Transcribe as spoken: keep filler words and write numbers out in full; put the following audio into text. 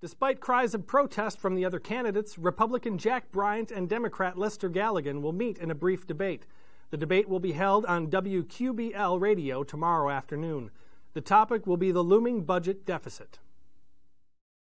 Despite cries of protest from the other candidates, Republican Jack Bryant and Democrat Lester Galligan will meet in a brief debate. The debate will be held on W Q B L radio tomorrow afternoon. The topic will be the looming budget deficit.